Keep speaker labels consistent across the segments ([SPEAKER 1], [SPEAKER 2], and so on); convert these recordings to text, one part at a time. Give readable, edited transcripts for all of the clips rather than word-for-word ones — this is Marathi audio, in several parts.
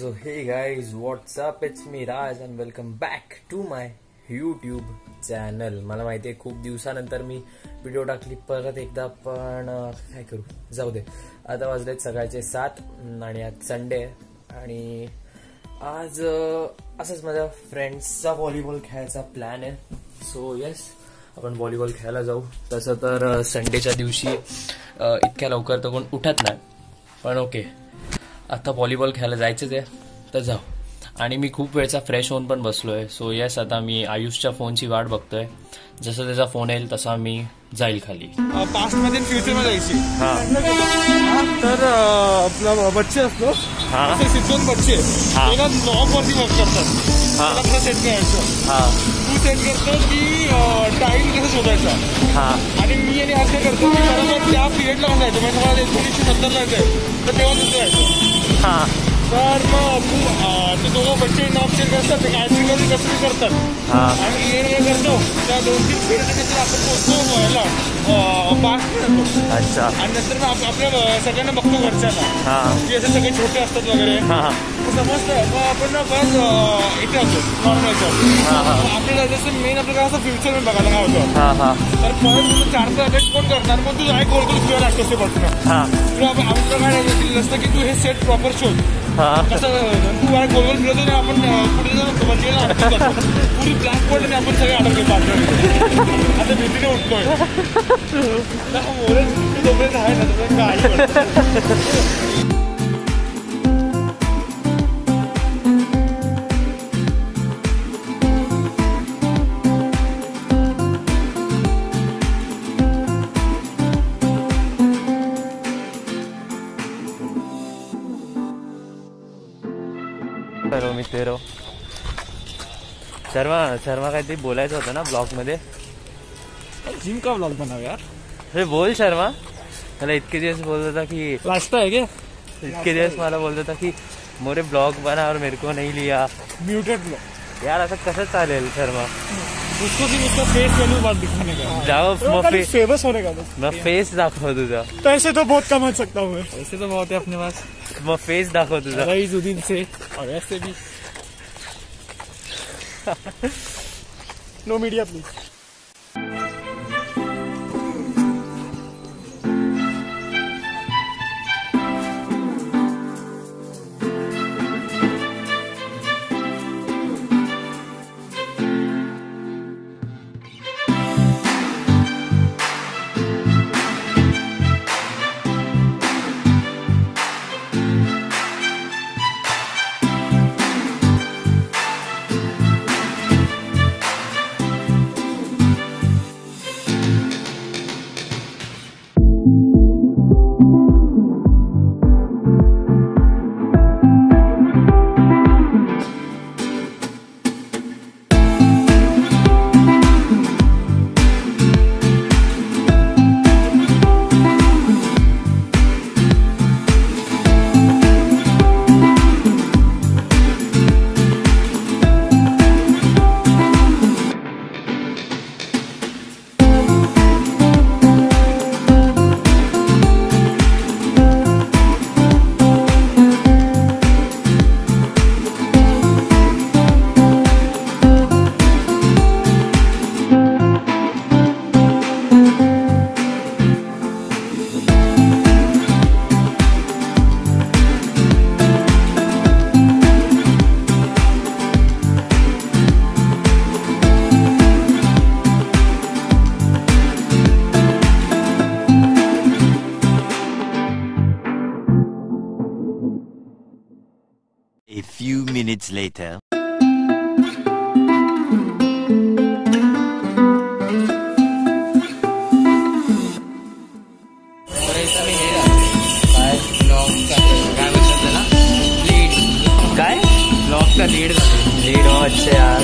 [SPEAKER 1] So hey guys, what's up? It's me Raj and welcome back to my YouTube channel. मला माहिती आहे खूप दिवसानंतर मी व्हिडिओ टाकली परत एकदा, पण काय करू, जाऊ दे. आता वाजलेत सकाळचे 7 आणि आज संडे आहे आणि आज असंच माझ्या फ्रेंड्सचा व्हॉलीबॉल खेळायचा प्लॅन आहे. सो येस, आपण व्हॉलीबॉल खेळायला जाऊ. तसं तर संडेच्या दिवशी इतक्या लवकर तर कोण उठत नाही, पण ओके, आता व्हॉलीबॉल खेळायला जायचंच आहे तर जाऊ. आणि मी खूप वेळचा फ्रेश होऊन पण बसलोय. सो येस, आता मी आयुषच्या फोनची वाट बघतोय. जसं त्याचा फोन येईल तसा मी जाईल खाली.
[SPEAKER 2] पास्ट मध्ये फ्युचर मध्ये जायची. तर आपला बच्चे असतो, सिद्धोन बच्चे त्याला नॉब वरती वर्क करतात. त्याला सेट करायचं, तू सेट करतो की टाइम कसं शोधायचा. आणि मी आणि आज काय करतो, बरोबर त्या पिरियडला पण जायचं. म्हणजे मला 1970 ला जायचं तर तेव्हा दुसरं जायचं. तर मग ते दोघं बच्चे नॉब सेट करतात, ते काय करून कसं करतात आणि ये करतो. त्या 2-3 पिरियड आपण पोहोचतो व्हायला पास्ट करतो. अच्छा. आणि नंतर मग आपल्या सगळ्यांना बघतो घरच्यांना की असे सगळे छोटे असतात वगैरे समजतं. मग आपण परत इथे असतो नॉर्मलच्या. आपल्याला जसं मेन आपल्याला असं फ्युचर मध्ये बघायला काय होतं. तर परत तुझं 4 अभ्यास कोण करणार, मग तुझं गोल गोल फिरायला लागतो असते बघतो. तुला आपल्याला काय दिलं असतं की तू हे सेट प्रॉपर शोध. कसं तू गोल गोल फिरवतो, आपण पुढे जाऊन पुरी ब्लॅक बोर्ड आणि आपण सगळे अडकले आता भीतीने उठतोय. तोपर्यंत आहे ना, तोपर्यंत काही
[SPEAKER 1] मित्र शर्मा काहीतरी बोलायचं होतं ना ब्लॉग मध्ये.
[SPEAKER 2] जिम का ब्लॉग बनाव यार.
[SPEAKER 1] अरे बोल शर्मा. मला इतके दिवस बोलत होता की
[SPEAKER 2] लास्ट है क्या.
[SPEAKER 1] इतके दिवस मला बोलत होता की मोरे ब्लॉग बना और मेरे को नहीं लिया.
[SPEAKER 2] Muted blog.
[SPEAKER 1] यार असं कसं चालेल शर्मा.
[SPEAKER 2] उसको भी उसका फेस वैल्यू बात दिखाने का.
[SPEAKER 1] जाओ
[SPEAKER 2] फेमस होने का बस.
[SPEAKER 1] मैं फेस दाखव तुझा.
[SPEAKER 2] पैसे तो बहुत कमा सकता हूँ. पैसे तो बहुत है अपने पास.
[SPEAKER 1] मग फेस दाखव तुझा.
[SPEAKER 2] रईजुद्दीन से और ऐसे भी. No media please.
[SPEAKER 3] A few minutes later.
[SPEAKER 1] काय ब्लॉग का लीड हो. अच्छा यार.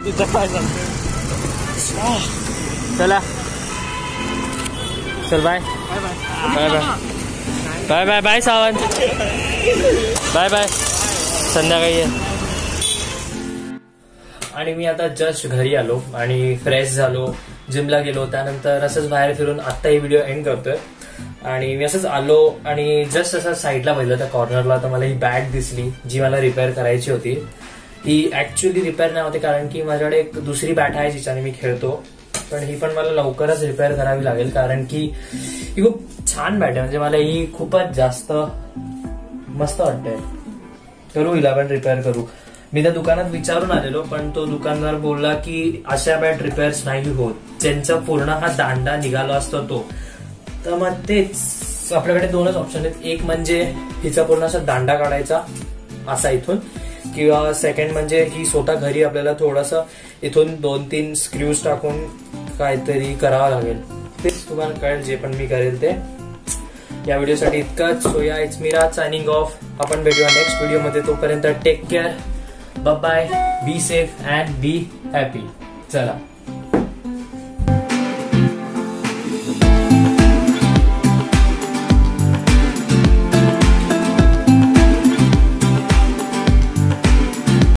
[SPEAKER 1] चला चल bye bye bye bye bye bye Sawant bye bye संध्याकाळी. आणि मी आता जस्ट घरी आलो आणि फ्रेश झालो, जिमला गेलो, त्यानंतर असंच बाहेर फिरून आता ही व्हिडिओ एंड करतोय. आणि मी असंच आलो आणि जस्ट असं साईडला बघितलं त्या कॉर्नरला, तर मला ही बॅट दिसली जी मला रिपेअर करायची होती. ही ऍक्च्युअली रिपेअर नाही होती कारण की माझ्याकडे एक दुसरी बॅट आहे जिच्याने मी खेळतो, पण ही पण मला लवकरच रिपेअर करावी लागेल कारण की ही खूप छान बॅट आहे. म्हणजे मला ही खूपच जास्त मस्त वाटते. करू हिला पण रिपेअर करू. मी त्या दुकानात विचारून आलेलो, पण तो दुकानदार बोलला की अशा बॅट रिपेअर्स नाही होत, ज्यांचा पूर्ण हा दांडा निघाला असतो तो. तर मग तेच आपल्याकडे दोनच ऑप्शन आहेत. एक म्हणजे हिचा पूर्ण असा दांडा काढायचा असा इथून, किंवा सेकंड म्हणजे ही स्वतः घरी आपल्याला थोडंसं इथून 2-3 स्क्रूज टाकून काहीतरी करावं लागेल. तेच तुम्हाला कळेल जे पण मी करेल ते. या व्हिडिओसाठी इतकंच. So yeah it's me Raj signing off. आपण भेटूया नेक्स्ट व्हिडिओमध्ये. तोपर्यंत take care, bye bye, be safe and be happy. चला.